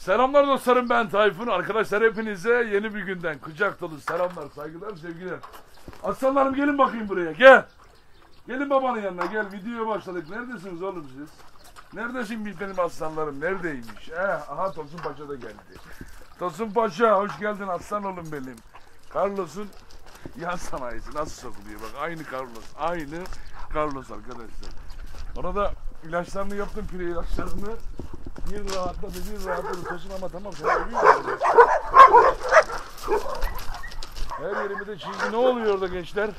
Selamlar dostlarım, ben Tayfun. Arkadaşlar hepinize yeni bir günden kucak dolu selamlar, saygılar, sevgiler. Aslanlarım gelin bakayım buraya, gel. Gelin babanın yanına, gel. Videoya başladık. Neredesiniz oğlum siz? Neredesin benim aslanlarım? Neredeymiş? Aha Tosun Paşa da geldi. Tosun Paşa hoş geldin aslan oğlum benim. Carlos'un yan sanayisi nasıl sokuluyor bak, aynı Carlos. Aynı Carlos arkadaşlar. Orada ilaçlarını yaptım, pire ilaçlarını. Bir rahatladı Tosun ama tamam sen ölüyorsun. Her yerimi de çizgi. Ne oluyor orada gençler?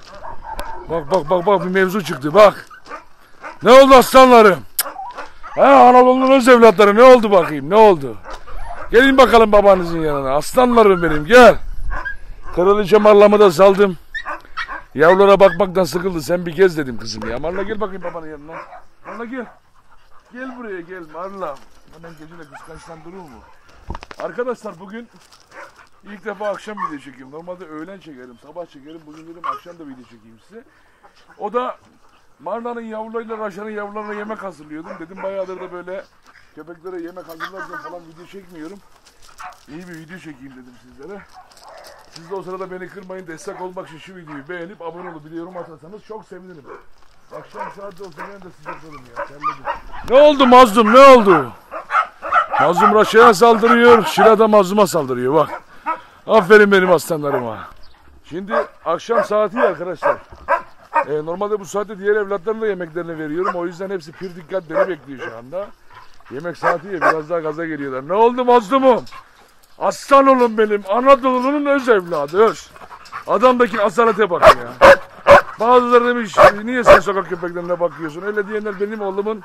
Bak bir mevzu çıktı bak. Ne oldu aslanlarım? Anadolu'nun öz evlatları ne oldu bakayım, ne oldu? Gelin bakalım babanızın yanına. Aslanlarım benim, gel. Kraliçe Marlam'ı da saldım. Yavrulara bakmaktan sıkıldı. Sen bir gez dedim kızım ya. Marla gel bakayım babanın yanına. Marla gel. Gel buraya gel Marla. Ben geceyle kıskançtan durur mu? Arkadaşlar bugün ilk defa akşam video çekiyorum. Normalde öğlen çekerim, sabah çekerim. Bugün dedim akşam da video çekeyim size. O da Marla'nın yavrularıyla Raşa'nın yavrularına yemek hazırlıyordum. Dedim bayağıdır da böyle köpeklere yemek hazırlarken falan video çekmiyorum. İyi bir video çekeyim dedim sizlere. Siz de o sırada beni kırmayın, destek olmak için şu videoyu beğenip abone olup bir yorum atarsanız çok sevinirim. Akşam saatte olsa ben de sıcakladım ya. Terledim. Ne oldu Mazlum, ne oldu? Mazlum Raşa'ya saldırıyor, Şila da Mazlum'a saldırıyor bak. Aferin benim aslanlarıma. Şimdi akşam saati arkadaşlar. Normalde bu saatte diğer evlatlarına da yemeklerini veriyorum. O yüzden hepsi pür dikkat beni bekliyor şu anda. Yemek saati ya, biraz daha gaza geliyorlar. Ne oldu Mazlum'um? Aslan oğlum benim, Anadolu'nun öz evladı öz. Adamdaki asalete bak ya. Bazıları demiş niye sen sokak köpeklerine bakıyorsun? Öyle diyenler benim oğlumun.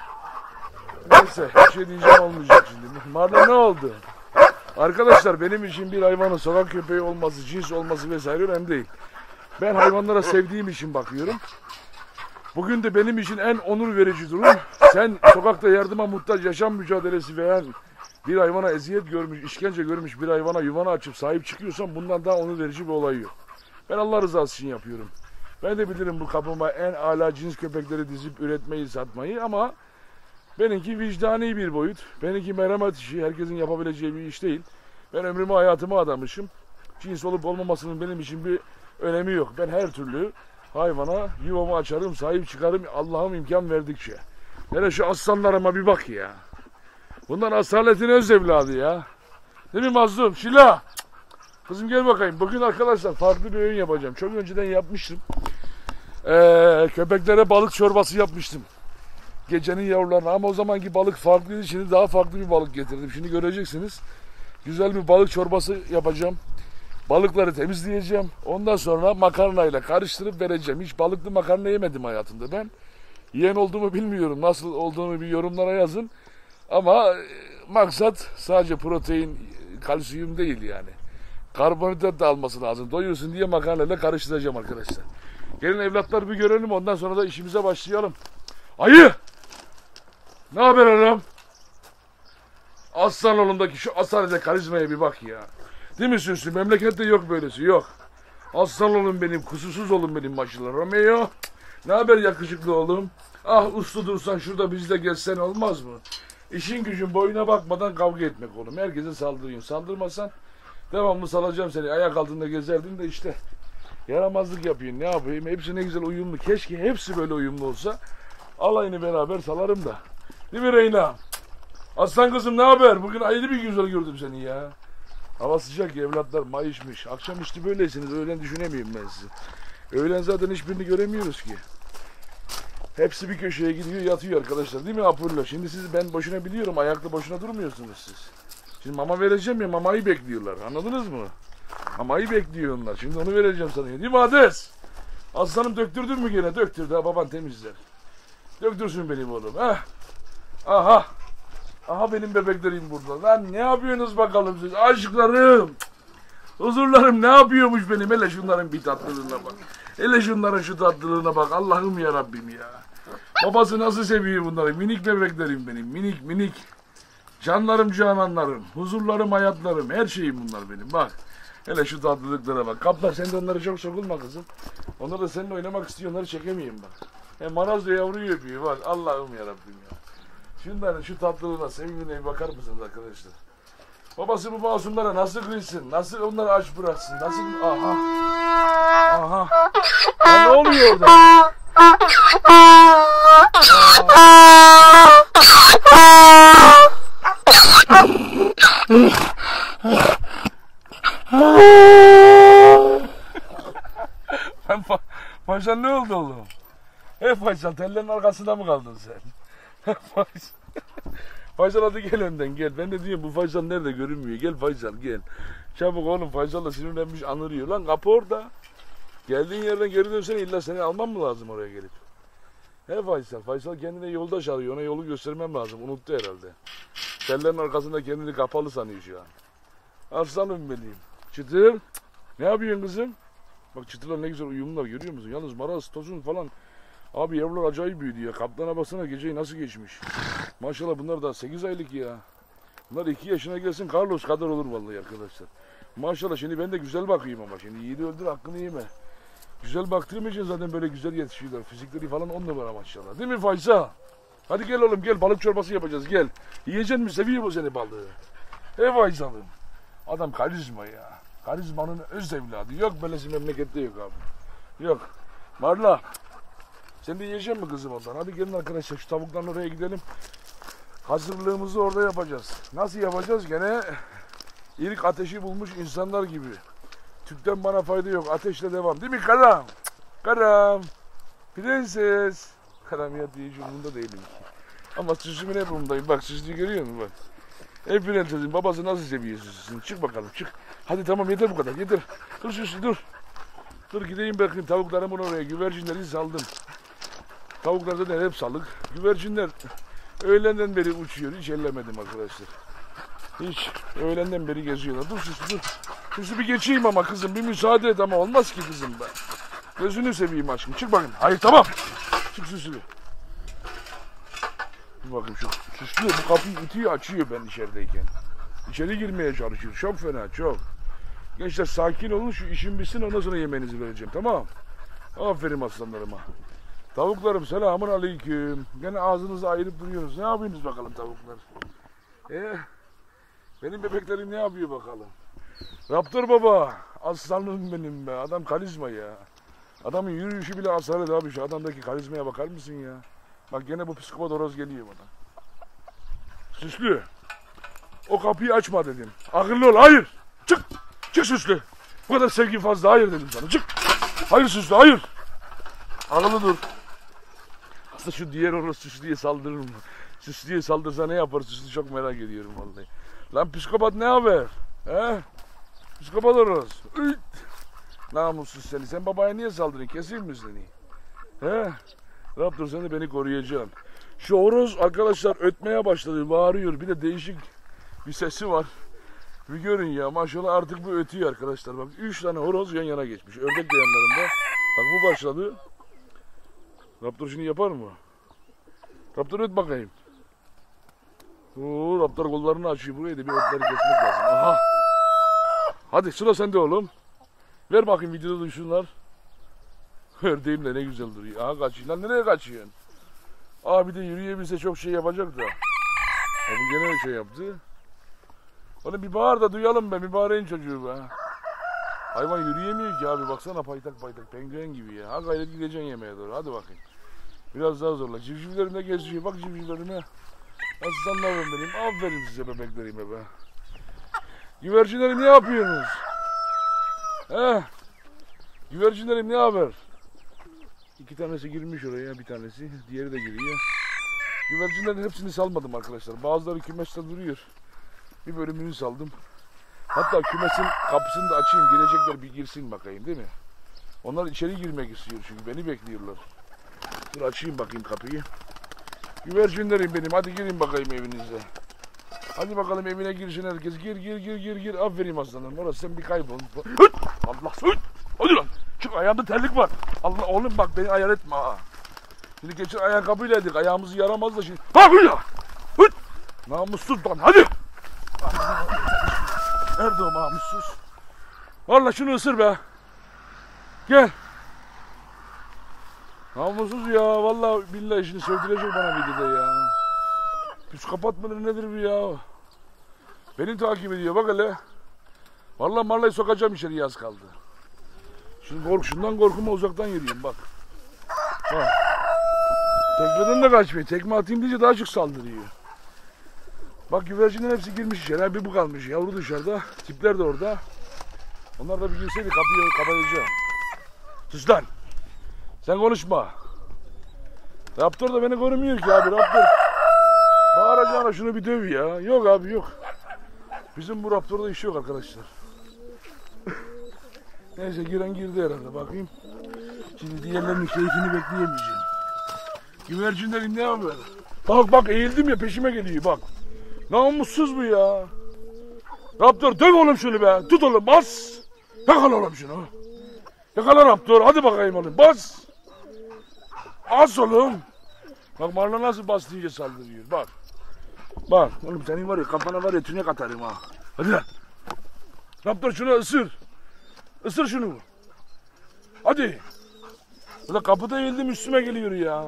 Neyse bir şey diyeceğim olmayacak şimdi. Marla ne oldu? Arkadaşlar benim için bir hayvanın sokak köpeği olması, cins olması vesaire önemli değil. Ben hayvanlara sevdiğim için bakıyorum. Bugün de benim için en onur verici durum, sen sokakta yardıma muhtaç yaşam mücadelesi veren bir hayvana eziyet görmüş, işkence görmüş bir hayvana yuvanı açıp sahip çıkıyorsan bundan daha onur verici bir olay yok. Ben Allah rızası için yapıyorum. Ben de bilirim bu kapıma en âlâ cins köpekleri dizip üretmeyi, satmayı ama benimki vicdani bir boyut. Benimki merhamet işi, herkesin yapabileceği bir iş değil. Ben ömrümü hayatımı adamışım. Cins olup olmamasının benim için bir önemi yok. Ben her türlü hayvana yuvamı açarım, sahip çıkarım Allah'ım imkan verdikçe. Hele şu aslanlarıma bir bak ya. Bunlar asaletin öz evladı ya. Değil mi Mazlum? Şila. Kızım gel bakayım. Bugün arkadaşlar farklı bir öğün yapacağım. Çok önceden yapmıştım. Köpeklere balık çorbası yapmıştım. Gecenin yavrularına ama o zamanki balık farklıydı. Şimdi daha farklı bir balık getirdim. Şimdi göreceksiniz. Güzel bir balık çorbası yapacağım. Balıkları temizleyeceğim. Ondan sonra makarnayla karıştırıp vereceğim. Hiç balıklı makarna yemedim hayatımda ben. Yiyen olduğumu bilmiyorum. Nasıl olduğunu bir yorumlara yazın. Ama maksat sadece protein, kalsiyum değil yani. Karbonhidrat da alması lazım. Doyursun diye makarnayla karıştıracağım arkadaşlar. Gelin evlatlar bir görelim, ondan sonra da işimize başlayalım. Ayı! Ne haber oğlum? Aslan oğlumdaki şu asalete, karizmaya bir bak ya. Değil mi Sünsü? Memlekette yok böylesi, yok. Aslan oğlum benim, kusursuz oğlum benim maşallah. Romeo, ne haber yakışıklı oğlum? Ah uslu dursan şurada bizle gezsen olmaz mı? İşin gücün boyuna bakmadan kavga etmek oğlum. Herkese saldırıyorsun. Saldırmasan devamlı salacağım seni. Ayak altında gezerdin de işte. Yaramazlık yapıyorsun. Ne yapayım? Hepsi ne güzel uyumlu. Keşke hepsi böyle uyumlu olsa. Alayını beraber salarım da. Değil mi Reyna? Aslan kızım ne haber? Bugün ayrı bir güzel gördüm seni ya. Hava sıcak ya evlatlar, mayışmış. Akşam işte böyleysiniz. Öğlen düşünemiyorum ben sizi. Öğlen zaten hiçbirini göremiyoruz ki. Hepsi bir köşeye gidiyor yatıyor arkadaşlar, değil mi Apollo? Şimdi siz, ben boşuna biliyorum, ayakta boşuna durmuyorsunuz siz. Şimdi mama vereceğim ya, mamayı bekliyorlar, anladınız mı? Mamayı bekliyor onlar, şimdi onu vereceğim sana, değil mi Hades? Aslanım döktürdün mü gene? Döktürdü ha, baban temizler. Döktürsün benim oğlum, aha. Aha benim bebeklerim burada. Lan ne yapıyorsunuz bakalım siz? Aşklarım. Huzurlarım ne yapıyormuş benim? Hele şunların bir tatlılığına bak. Hele şunların şu tatlılığına bak. Allah'ım ya Rabbim ya. Babası nasıl seviyor bunları? Minik bebeklerim benim. Minik. Canlarım, cananlarım. Huzurlarım, hayatlarım. Her şeyim bunlar benim. Bak. Hele şu tatlılıklara bak. Kaplan sen de onlara çok sokulma kızım. Onlar da seninle oynamak istiyor. Onları çekemeyeyim bak. Maraz da yavruyu öpüyor. Bak Allah'ım ya Rabbim ya. Şunların şu tatlılığına, sevimine bakar mısınız arkadaşlar? Babası bu masumlara nasıl kıysın? Nasıl onları aç bıraksın? Nasıl? Aha. Aha. Ya ne oluyor orada? Faysal ne oldu oğlum? Faysal tellerin arkasında mı kaldın sen? Faysal hadi gel önden gel. Ben de diyorum bu Faysal nerede görünmüyor. Gel Faysal gel. Çabuk oğlum, Faysal da sinirlenmiş anırıyor. Lan kapı orada. Geldiğin yerden geri dönsene, illa seni almam mı lazım oraya gelip? Faysal. Faysal kendine yoldaş arıyor. Ona yolu göstermem lazım. Unuttu herhalde. Tellerin arkasında kendini kapalı sanıyor şu an. Aslanım benim. Çıtır. Ne yapıyorsun kızım? Bak çıtırlar ne güzel uyumlar, görüyor musun? Yalnız maraz, tosun falan. Abi yavrular acayip büyüdü ya. Kaplana baksana, geceyi nasıl geçmiş. Maşallah bunlar da 8 aylık ya. Bunlar 2 yaşına gelsin Carlos kadar olur vallahi arkadaşlar. Maşallah şimdi ben de güzel bakayım ama. Şimdi yiğidi öldür hakkını yeme. Güzel baktığım için zaten böyle güzel yetişiyorlar. Fizikleri falan 10 numara maşallah. Değil mi Faysal? Hadi gel oğlum gel, balık çorbası yapacağız gel. Yiyecek mi? Seviyor mu seni balığı? Faysal'ım. Adam karizma ya. Karizmanın öz evladı. Yok böylesi memlekette yok abi. Yok. Marla. Sen de yiyecek mi kızım ondan? Hadi gelin arkadaşlar şu tavukların oraya gidelim. Hazırlığımızı orada yapacağız. Nasıl yapacağız? Gene ilk ateşi bulmuş insanlar gibi. Tüpten bana fayda yok. Ateşle devam. Değil mi Karam? Karam. Prenses. Karam ya diye hiç umurumda değilim ki. Ama süsümün hep umurumdayım. Bak süslüğü görüyor musun bak. Prensesin babası nasıl seviyor süsünü? Çık bakalım çık. Hadi tamam yeter bu kadar yeter. Dur süslü dur. Dur gideyim bakayım tavuklarımın oraya. Güvercinleri saldım. Tavuklarda da hep salık. Güvercinler öğlenden beri uçuyor. Hiç ellemedim arkadaşlar. Hiç. Öğlenden beri geziyorlar. Dur süslü dur. Süslü bir geçeyim ama kızım. Bir müsaade et ama olmaz ki kızım ben. Gözünü seveyim aşkım. Çık bakayım. Hayır tamam. Çık süslü. Dur bakayım şu süslü bu kapıyı itiyor açıyor ben içerideyken. İçeri girmeye çalışıyor. Çok fena çok. Gençler sakin olun, şu işim bitsin ondan sonra yemeğinizi vereceğim, tamam. Aferin aslanlarıma. Tavuklarım selamun aleyküm. Gene ağzınızı ayırıp duruyorsunuz. Ne yapıyorsunuz bakalım tavuklar? Benim bebeklerim ne yapıyor bakalım? Raptor baba. Aslanım benim be. Adam karizma ya. Adamın yürüyüşü bile asalet abi. Şu adamdaki karizmaya bakar mısın ya? Bak gene bu psikopat horoz geliyor bana. Süslü. O kapıyı açma dedim. Akıllı ol. Hayır. Çık. Çık Süslü. Bu kadar sevgi fazla. Hayır dedim sana. Çık. Hayır Süslü. Hayır. Akıllı dur. Aslında şu diğer horoz Süslü'ye saldırır mı? Süslü'ye saldırsa ne yapar? Süslü çok merak ediyorum vallahi. Lan psikopat ne haber? Psikopat horoz. Namussuz seni. Sen babaya niye saldırıyorsun? Keseyim mi seni? Raptor sen de beni koruyacaksın. Şu horoz arkadaşlar ötmeye başladı. Bağırıyor. Bir de değişik bir sesi var. Bir görün ya. Maşallah artık bu ötüyor arkadaşlar. Bak 3 tane horoz yan yana geçmiş. Ördek de yanlarında. Bak bu başladı. Raptor şimdi yapar mı? Raptor öt bakayım. Raptor kollarını açıyor. Buraya da bir ötleri kesmek lazım. Aha. Hadi sıra sende oğlum. Ver bakayım videoda duysunlar. Ördeğim de ne güzel duruyor. Aha kaçıyor. Lan nereye kaçıyorsun? Bir de yürüyebilse çok şey yapacak da. Bu gene şey yaptı. Oğlum bir bağır da duyalım be. Mübareğin çocuğu be. Hayvan yürüyemiyor ki abi. Baksana paytak paytak. Penguen gibi ya. Ha gayret gideceksin yemeğe doğru. Hadi bakayım. Biraz daha zorla. Civcivlerim de geziyor. Bak civcivlerime. Aslanlarım benim. Aferin size bebeklerime be. Güvercinlerim ne yapıyorsunuz? Güvercinlerim ne haber? 2 tanesi girmiş oraya, bir tanesi. Diğeri de giriyor. Güvercinlerin hepsini salmadım arkadaşlar. Bazıları kümeste duruyor. Bir bölümünü saldım. Hatta kümesin kapısını da açayım. Gelecekler bir girsin bakayım değil mi? Onlar içeri girmek istiyor çünkü. Beni bekliyorlar. Dur açayım bakayım kapıyı. Güvercinlerim benim. Hadi girin bakayım evinize. Hadi bakalım evine girsin herkes. Gir. Aferin aslanım. Orası sen bir kaybol. Hıt! Allah hıt! Hadi lan. Çık ayağımda terlik var. Allah oğlum bak beni ayar etme ha. Şimdi geçen ayakkabıyla yedik. Ayağımızı yaramaz da şimdi. Ha hıt! Hıt! Namussuz lan hadi. Nerede o namussuz? Vallahi şunu ısır be. Gel. Namussuz ya. Vallahi billahi şimdi sövdürecek bana videoda ya. Psikopat mıdır nedir bu ya? Beni takip ediyor bak hele. Vallahi marlayı sokacağım içeri, yaz kaldı. Şimdi şundan korkuma uzaktan yürüyeyim bak. Bak. Tekmeden de kaçmıyor. Tekme atayım deyince daha çok saldırıyor. Bak güvercinlerin hepsi girmiş içeri. Bir bu kalmış. Yavru dışarıda. Tipler de orada. Onlar da bir girseydi kapıyı kapatacağım. Sus lan. Sen konuşma. Raptor da beni görmüyor ki abi. Raptor. Bağıracağına şunu bir döv ya. Yok abi yok. Bizim bu Raptor'da iş yok arkadaşlar. Neyse giren girdi herhalde, bakayım. Şimdi diğerlerinin keyfini bekleyemeyeceğim. Güvercinlerin ne haber? Bak bak eğildim ya, peşime geliyor bak. Namussuz bu ya. Raptor döv oğlum şunu be. Tut oğlum, bas. Yakala oğlum şunu. Yakala Raptor, hadi bakayım oğlum, bas. As oğlum. Bak marla nasıl bas deyince saldırıyor bak. Bak oğlum senin var ya, kafana var ya tünek atarım ha. Hadi lan. Raptor şunu ısır. Isır şunu. Hadi. Burada kapıda eğildim, üstüme geliyor ya.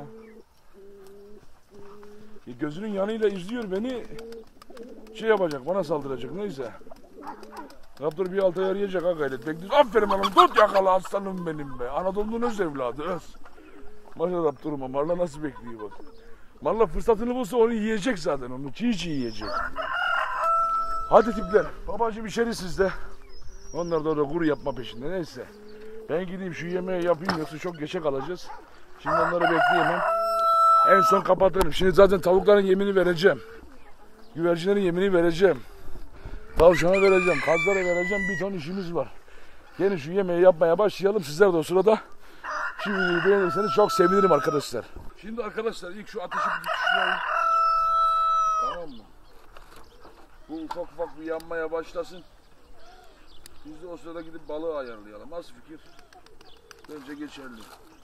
Gözünün yanıyla izliyor beni. Şey yapacak, bana saldıracak, neyse. Raptor bir alta yarayacak ha, gayret bekliyoruz. Aferin hanım, tut yakala aslanım benim be. Anadolu'nun öz evladı öz. Maşallah Raptor'uma, marla nasıl bekliyor bak. Marla fırsatını bulsa onu yiyecek zaten, onu çiğ çiğ yiyecek. Hadi tipler, babacığım içeri sizde. Onlar da orada kuru yapma peşinde, neyse. Ben gideyim şu yemeği yapayım, yoksa çok geçe kalacağız. Şimdi onları bekleyemem. En son kapatırım. Şimdi zaten tavukların yemini vereceğim. Güvercinlerin yemini vereceğim. Tavşana vereceğim, kazlara vereceğim. Bir ton işimiz var. Gelin şu yemeği yapmaya başlayalım. Sizler de o sırada şimdi beğenirseniz çok sevinirim arkadaşlar. Şimdi arkadaşlar ilk şu ateşi bir düşüreyim. Tamam mı? Bu ufak ufak bir yanmaya başlasın. Biz de o sırada gidip balığı ayarlayalım. Nasıl fikir? Bence geçerli.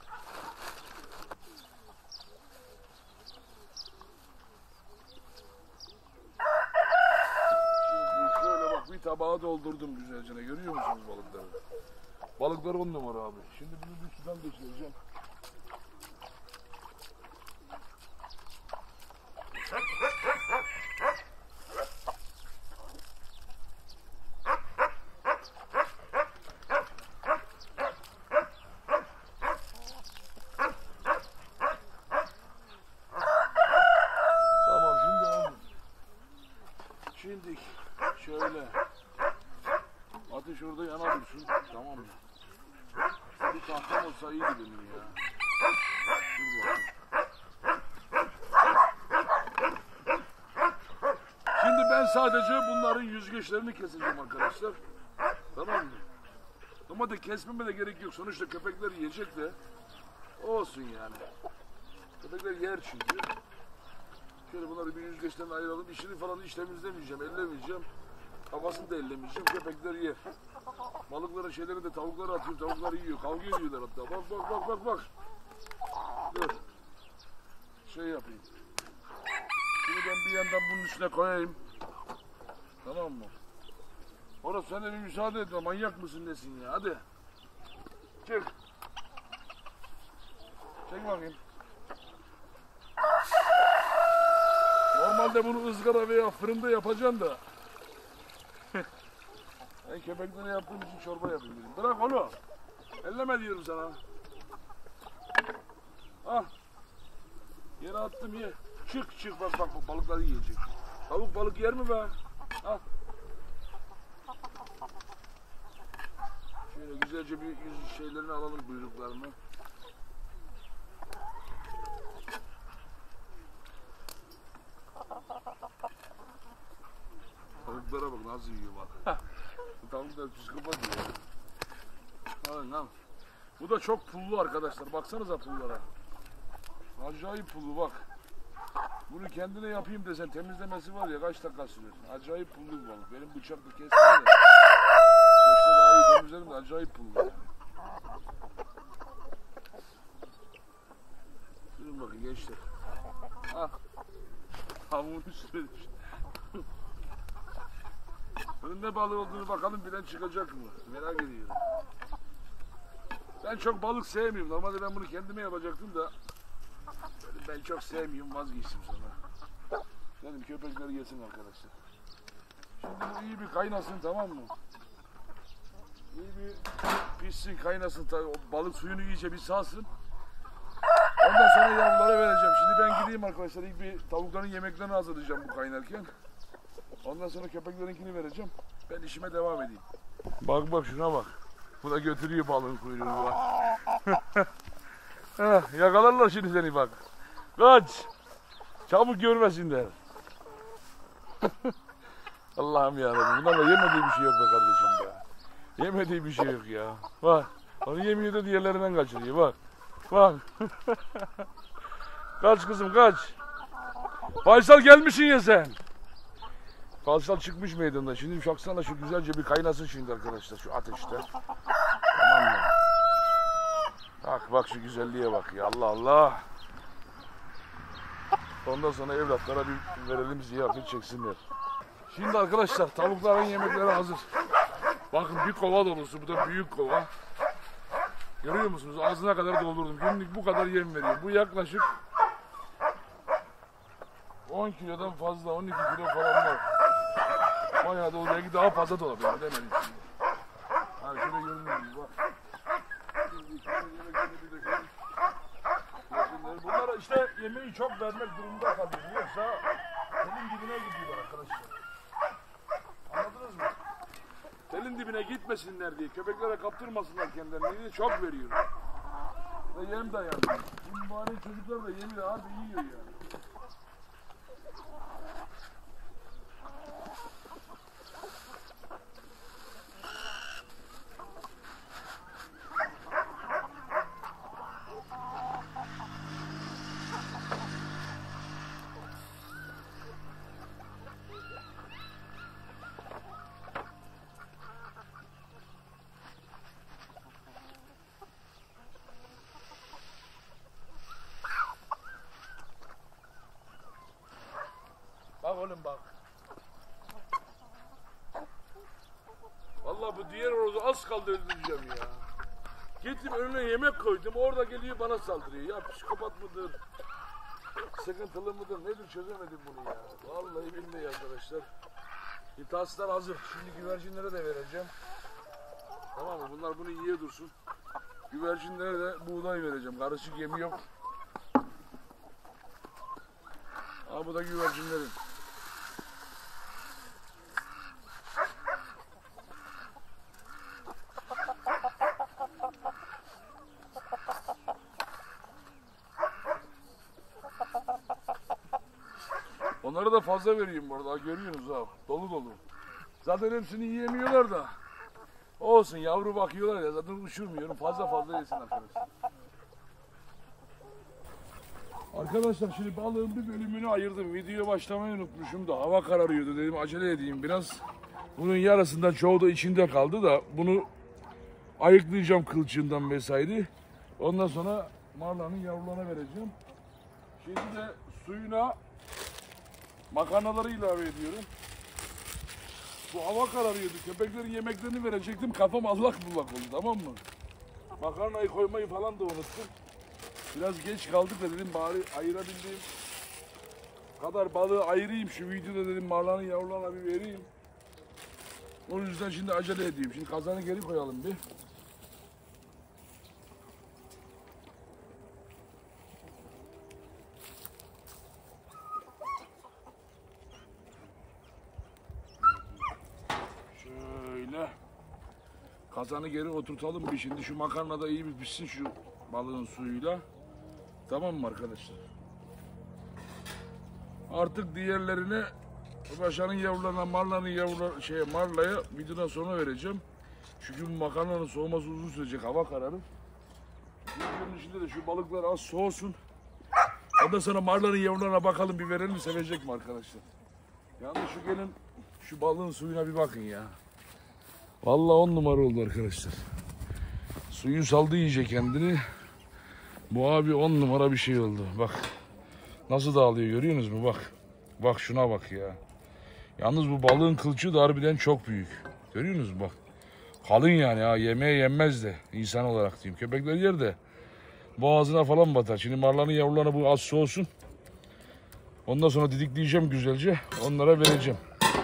Şimdi şöyle bak, bir tabağa doldurdum güzelce. Görüyor musunuz balıkları? Balıklar 10 numara abi. Şimdi bunu bir sudan geçireceğim. Şimdi şöyle ateş orada yana dursun, tamam mı? Bir tahtam olsa iyiydi benim ya. Şimdi ben sadece bunların yüzgeçlerini keseceğim arkadaşlar. Tamam mı? Ama da kesmeme de gerek yok. Sonuçta köpekler yiyecek de olsun yani. Köpekler yer çünkü. Şöyle bunları bir yüzgeçten ayıralım. İşini falan hiç temizlemeyeceğim, ellemeyeceğim. Kafasını da ellemeyeceğim. Köpekler yer. Balıklara, şeyleri de tavuklara atıyorum. Tavuklar yiyor. Kavga ediyorlar hatta. Bak bak bak bak bak. Dur. Şey yapayım. Şimdi ben bir yandan bunun üstüne koyayım. Tamam mı? Orası sen de bir müsaade etme. Manyak mısın nesin ya? Hadi. Çık. Çek bakayım. Normalde bunu ızgara veya fırında yapacağım da. Ben köpeklere yaptığım için çorba yapayım dedim. Bırak onu. Elleme diyorum sana. Al. Yere attım, ye. Çık çık, bak bak balıkları yiyecek. Tavuk balık yer mi be? Al. Şöyle güzelce bir yüz şeylerini alalım, buyruklarını. Tavuklara bak nasıl yiyor bak. Bu tavuklar psikopat yiyor. Alın al. Bu da çok pullu arkadaşlar. Baksanıza pullara. Acayip pullu bak. Bunu kendine yapayım desen temizlemesi var ya kaç dakika sürüyor. Acayip pullu bir balık. Benim bıçakla kestim ya. Yoksa daha iyi temizlerim de acayip pullu yani. Durun bakın gençler. Ah. Tavuğun üstüne düştü. Bunun ne balığı olduğunu bakalım, bilen çıkacak mı? Merak ediyorum. Ben çok balık sevmiyorum. Normalde ben bunu kendime yapacaktım da ben çok sevmiyorum, vazgeçtim sonra. Dedim köpekleri yesin arkadaşlar. Şimdi bu iyi bir kaynasın, tamam mı? İyi bir pişsin, kaynasın. Balık suyunu iyice bir salsın. Ondan sonra yavrulara vereceğim. Şimdi ben gideyim arkadaşlar. İlk bir tavukların yemeklerini hazırlayacağım bu kaynarken. Ondan sonra köpeklerinkini vereceğim. Ben işime devam edeyim. Bak bak şuna bak. Bu da götürüyor balığın kuyruğunu bak. Yakalarlar şimdi seni bak. Kaç. Çabuk görmesinler. Allah'ım yarabbim. Bunlarla yemediği bir şey yok be kardeşim ya. Yemediği bir şey yok ya. Bak. Onu yemiyor da diğerlerinden kaçırıyor bak. Bak. Kaç kızım kaç. Faysal gelmişsin ya sen. Faysal çıkmış meydanda. Şimdi baksana şu güzelce bir kaynasın şimdi arkadaşlar şu ateşte. Tamam mı? Bak bak şu güzelliğe bak ya, Allah Allah. Ondan sonra evlatlara bir verelim, ziyafet çeksinler. Şimdi arkadaşlar tavukların yemekleri hazır. Bakın bir kova dolusu, bu da büyük kova. Görüyor musunuz? Ağzına kadar doldurdum. Günlük bu kadar yem veriyor. Bu yaklaşık 10 kilodan fazla, 12 kilo falan var. Bayağı dolu, belki daha fazla da olabilir. Bilemedim şimdi. Hani şöyle görünüyor gibi bak. Bunlara işte yemeği çok vermek durumunda kalıyor. Yoksa telin dibine gidiyorlar arkadaşlar. Anladınız mı? Telin dibine gitmesinler diye, köpeklere kaptırmasınlar kendilerini diye çok veriyorum. Ve yem de yani. Şimdi bari çocuklar da yemi de harbi yiyor yani. Bak oğlum bak. Vallahi bu diğer horozu az kaldı öldüreceğim ya. Gittim önüne yemek koydum, orada geliyor bana saldırıyor. Ya psikopat mıdır? Sıkıntılı mıdır? Nedir, çözemedim bunu ya. Vallahi billahi arkadaşlar. İntaslar hazır. Şimdi güvercinlere de vereceğim. Tamam mı? Bunlar bunu yiye dursun. Güvercinlere de buğday vereceğim. Karışık yemi yok. Aa, bu da güvercinlerin. Onlara da fazla vereyim bu arada. Görüyorsunuz abi. Dolu dolu. Zaten hepsini yiyemiyorlar da. Olsun, yavru bakıyorlar ya. Zaten uçurmuyorum. Fazla yesin arkadaşlar. Arkadaşlar şimdi balığın bir bölümünü ayırdım. Videoya başlamayı unutmuşum da. Hava kararıyordu dedim, acele edeyim biraz. Bunun yarısından çoğu da içinde kaldı da. Bunu ayıklayacağım kılçığından vesaire. Ondan sonra marlanın yavrularına vereceğim. Şimdi de suyuna makarnaları ilave ediyorum. Bu hava kararıyordu. Köpeklerin yemeklerini verecektim. Kafam allak bullak oldu, tamam mı? Makarnayı koymayı falan da unuttum. Biraz geç kaldık da dedim bari ayırabildiğim kadar balığı ayırayım. Şu videoda dedim marlanın yavrularına bir vereyim. O yüzden şimdi acele edeyim. Şimdi kazanı geri koyalım bir. Şöyle. Kazanı geri oturtalım bir şimdi. Şu makarna da iyi bir pişsin şu balığın suyuyla. Tamam mı arkadaşlar? Artık diğerlerine, paşanın yavrularına, marlanın yavrularına, marlaya videodan sonra vereceğim. Çünkü bu makarnanın soğuması uzun sürecek, hava kararır. Videonun içinde de şu balıklar az soğusun. Ondan sonra marlanın yavrularına bakalım, bir verelim, sevecek mi arkadaşlar? Yalnız şu gelin şu balığın suyuna bir bakın ya. Vallahi 10 numara oldu arkadaşlar. Suyu saldı iyice kendini. Bu abi 10 numara bir şey oldu. Bak nasıl dağılıyor, görüyorsunuz mu? Bak. Bak şuna bak ya. Yalnız bu balığın kılçığı da harbiden çok büyük. Görüyorsunuz mu? Bak. Kalın yani ha, yemeğe yenmez de insan olarak diyeyim. Köpekler yer de boğazına falan batar. Şimdi marlanın yavrularına bu az soğusun. Ondan sonra didikleyeceğim güzelce. Onlara vereceğim.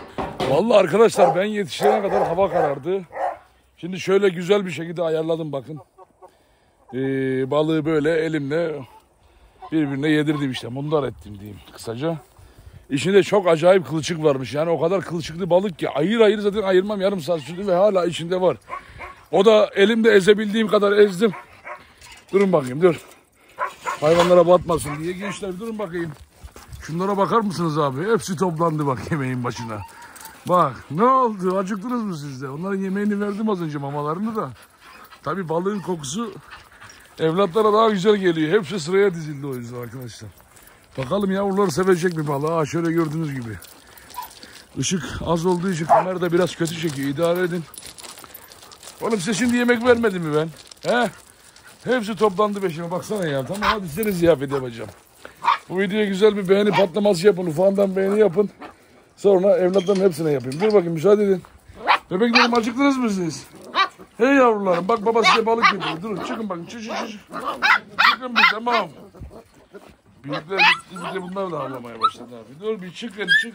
Vallahi arkadaşlar ben yetişene kadar hava karardı. Şimdi şöyle güzel bir şekilde ayarladım bakın. Balığı böyle elimle birbirine yedirdim işte. Mundar ettim diyeyim kısaca. İçinde çok acayip kılçık varmış. Yani o kadar kılçıklı balık ki ayır ayır zaten ayırmam, yarım saat sürdü ve hala içinde var. O da elimde ezebildiğim kadar ezdim. Durun bakayım dur. Hayvanlara batmasın diye gençler durun bakayım. Şunlara bakar mısınız abi? Hepsi toplandı bak yemeğin başına. Bak ne oldu? Acıktınız mı siz de? Onların yemeğini verdim az önce, mamalarını da. Tabii balığın kokusu evlatlara daha güzel geliyor. Hepsi sıraya dizildi o yüzden arkadaşlar. Bakalım yavrular sevecek mi balığı? Ha şöyle gördüğünüz gibi. Işık az olduğu için kamera da biraz kötü çekiyor. İdare edin. Oğlum size şimdi yemek vermedim mi ben? He? Hepsi toplandı peşime. Baksana ya. Tamam hadi size ziyafet yapacağım. Bu videoya güzel bir beğeni patlaması yapın. Ufağından beğeni yapın. Sonra evlatların hepsine yapayım. Dur bakayım müsaade edin. Bebeklerim acıktınız mı siz? Hey yavrularım bak baba size balık getiriyor. Durun çıkın bakın. Çıkın bir tamam. Büyükler gitti bunlar da ağlamaya başladı abi. Dur bir çıkın çık.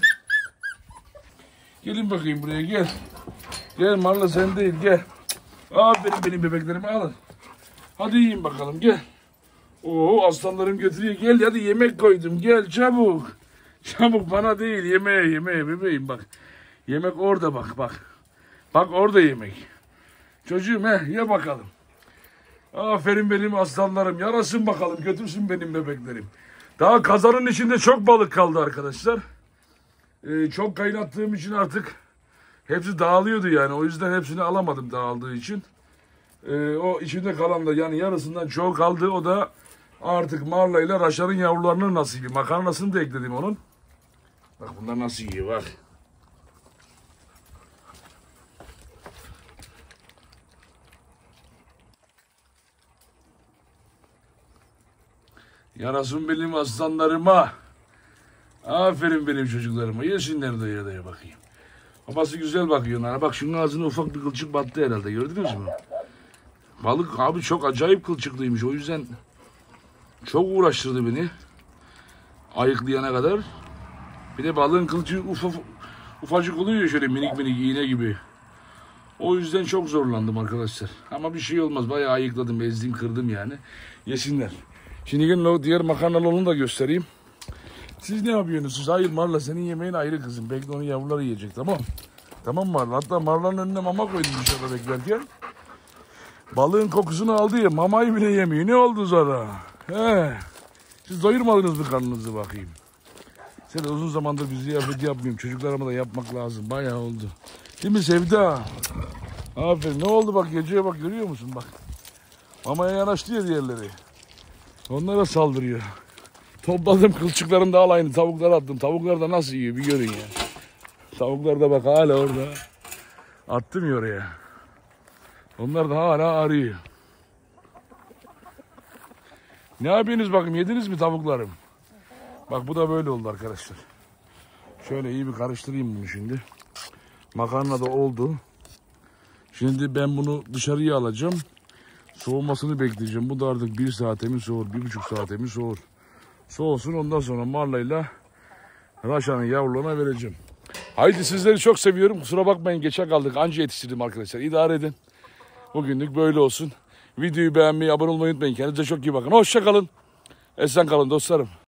Gelin bakayım buraya gel. Gel Marla sen değil gel. Aferin benim bebeklerimi alın. Hadi yiyin bakalım gel. Oo aslanlarım götürüyor. Gel hadi yemek koydum gel çabuk. Çabuk bana değil yemeğe bebeğim bak. Yemek orada bak. Bak orada yemek. Çocuğum ye bakalım. Aferin benim aslanlarım. Yarasın bakalım götürsün benim bebeklerim. Daha kazanın içinde çok balık kaldı arkadaşlar. Çok kaynattığım için artık hepsi dağılıyordu yani. O yüzden hepsini alamadım dağıldığı için. O içinde kalan da yani yarısından çoğu kaldı. O da artık Marla ile Raşar'ın yavrularının nasibi. Makarnasını da ekledim onun. Bak bunlar nasıl yiyor bak. Yarasın benim aslanlarıma. Aferin benim çocuklarıma. Yesinler daya bakayım. Babası güzel bakıyor onlara. Bak şunun ağzına ufak bir kılçık battı herhalde. Gördünüz mü? Balık abi çok acayip kılçıklıymış. O yüzden çok uğraştırdı beni. Ayıklayana kadar. Bir de balığın kılçığı ufacık oluyor şöyle minik iğne gibi. O yüzden çok zorlandım arkadaşlar. Ama bir şey olmaz. Bayağı ayıkladım, ezdim, kırdım yani. Yesinler. Şimdi gelin o diğer makarnalı da göstereyim. Siz ne yapıyorsunuz? Hayır Marla senin yemeğin ayrı kızım. Bekle onun yavruları yiyecek tamam. Tamam Marla. Hatta Marla'nın önüne mama koydum dışarıda beklerken. Balığın kokusunu aldı ya mamayı bile yemiyor. Ne oldu sonra? He. Siz doyurmadınız mı karnınızı bakayım? Sen de uzun zamandır bir ziyafet yapmıyorum. Çocuklarıma da yapmak lazım. Bayağı oldu. Değil mi Sevda? Aferin. Ne oldu bak geceye bak görüyor musun bak. Mamaya yanaştı ya diğerleri. Onlara saldırıyor. Topladım kılçıklarını da alayını tavuklara attım. Tavuklar da nasıl yiyor bir görün ya. Tavuklar da bak hala orada. Attım ya oraya. Onlar da hala arıyor. Ne yapıyorsunuz bakayım yediniz mi tavuklarım? Bak bu da böyle oldu arkadaşlar. Şöyle iyi bir karıştırayım bunu şimdi. Makarna da oldu. Şimdi ben bunu dışarıya alacağım. Soğumasını bekleyeceğim. Bu da artık 1 saate mi soğur, 1,5 saate mi soğur. Soğusun ondan sonra Marla'yla Raşa'nın yavrularına vereceğim. Haydi sizleri çok seviyorum. Kusura bakmayın geçe kaldık. Anca yetiştirdim arkadaşlar. İdare edin. Bugünlük böyle olsun. Videoyu beğenmeyi, abone olmayı unutmayın. Kendinize çok iyi bakın. Hoşça kalın. Esen kalın dostlarım.